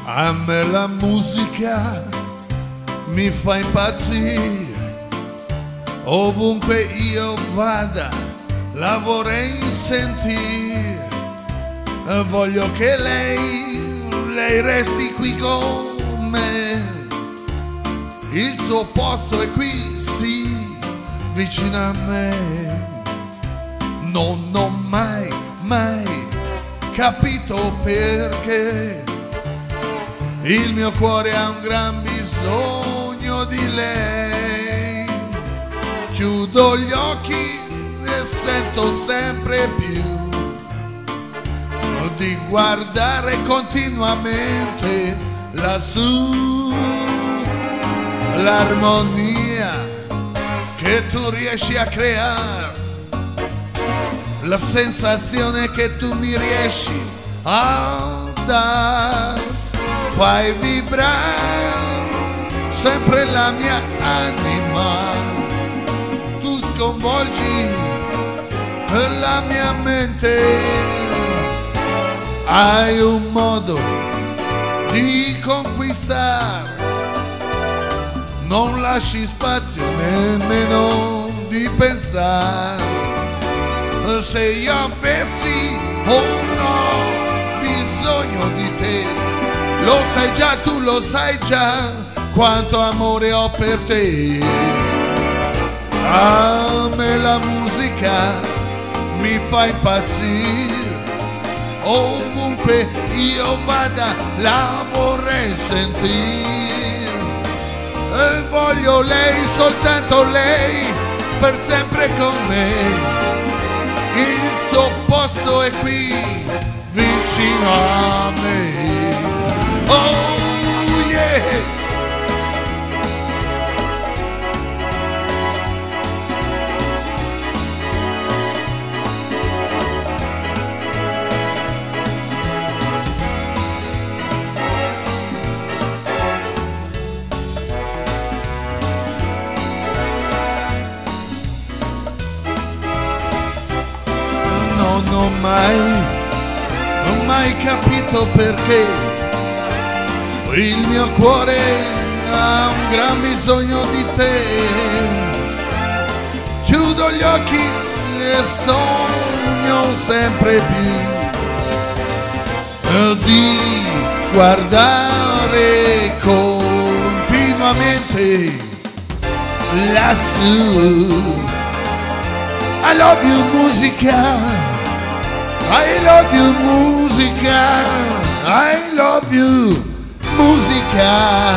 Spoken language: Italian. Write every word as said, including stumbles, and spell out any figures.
A me la musica mi fa impazzire, ovunque io vada la vorrei sentire. Voglio che lei, lei resti qui con me, il suo posto è qui, sì, vicino a me. Non ho mai, mai capito perché il mio cuore ha un gran bisogno di lei. Chiudo gli occhi e sento sempre più di guardare continuamente lassù. L'armonia che tu riesci a creare, la sensazione che tu mi riesci a dare, fai vibrare sempre la mia anima, tu sconvolgi la mia mente. Hai un modo di conquistare, non lasci spazio nemmeno di pensare. Se io avessi o no bisogno di te, lo sai già, tu lo sai già quanto amore ho per te. A me la musica mi fa impazzire, ovunque io vada la vorrei sentire. E voglio lei, soltanto lei, per sempre con me. Il suo posto è qui, vicino a me. Oh yeah! Non ho mai, non ho mai capito perché il mio cuore ha un gran bisogno di te. Chiudo gli occhi e sogno sempre più di guardare continuamente lassù. I love you musica, I love you musica, I love you musica.